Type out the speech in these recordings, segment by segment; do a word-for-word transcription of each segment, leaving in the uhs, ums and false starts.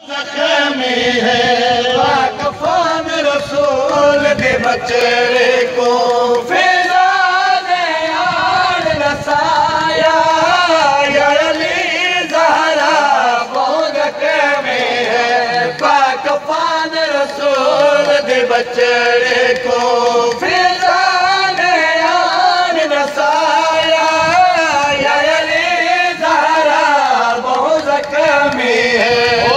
जख्मी है वाकफान रसूल दे बचड़े को फिजा ने आड़ नसाया या अली ज़हरा बहुत जख्मी है वाकफान रसूल दे बचड़े को फिजा ने आड़ नसाया या अली ज़हरा बहुत जख्मी है।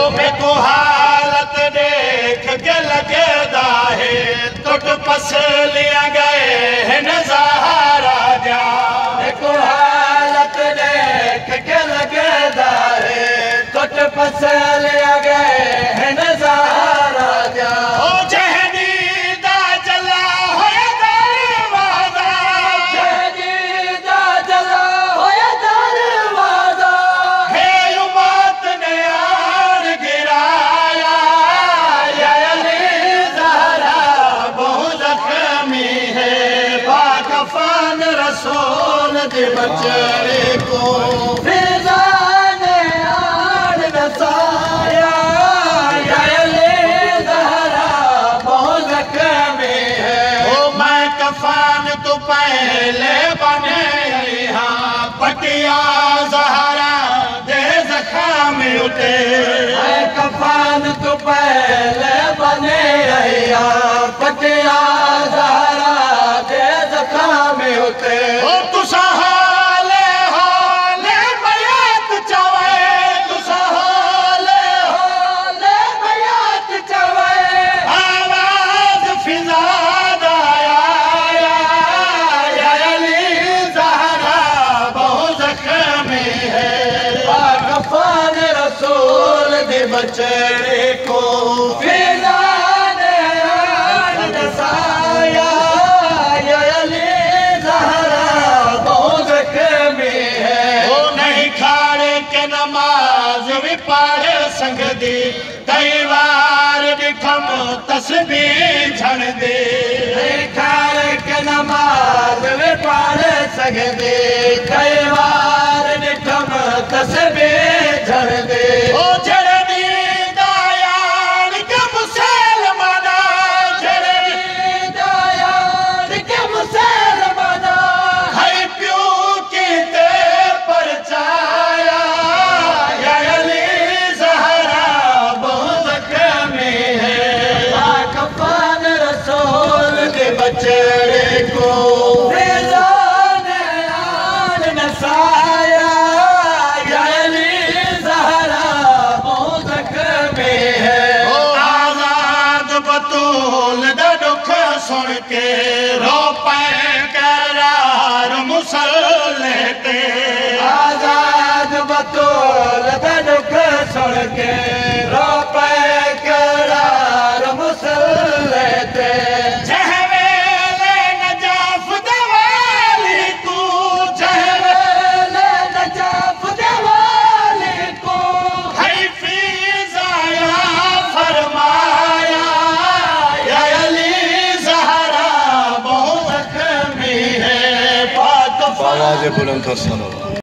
टुट पस लिया गए है नज़ारा जा देखो हालत देख के लगदा है टुट पस लिया गए है नज़ारा जा ओ जहनी दा जला होया दरवाज़ा जहनी दा जला होया दरवाज़ा है उम्मत ने यार गिराया या अली रसूल दे बचड़े को फिजा ने आड़ नसाया या अली ज़हरा बहुत जख्मी है। ओ मैं कफान तो पहले बने यहाँ पटिया ज़हरा दे ज़ख्मी उठे मैं कफान तो पहले बने यहाँ पटिया ज़हरा दे ज़ख्मी उठे ओ तुसा हाले हाले बयात चवे तुसा हाले हाले बयात चवे आवाज फिजा दाया या अली ज़हरा बहुत जख्मी है वाकफान रसूल दे बचड़े को फिजा ने आड़ नसाया या अली नमाज भी पढ़ संगदी कई बार दिखम तस्बीह झण दे खार के नमाज भी पढ़ संगदी कई बार दिखम तस्बीह झण दे ओ जड़नी दायान के मुसलमाना जड़नी दायान के मुसलमाना है प्यो की ते परचाया बचड़े को फिजा ने आड़ नसाया या अली ज़हरा बहुत जख्मी है। ओ आज़ाद बतूल दा दुख सुन के रो पे करार मुसल्ले ते आज़ाद बतूल दा दुख सुन के रो पे करार मुसल्ले ते आवाज़ बुलंद कर सुनो।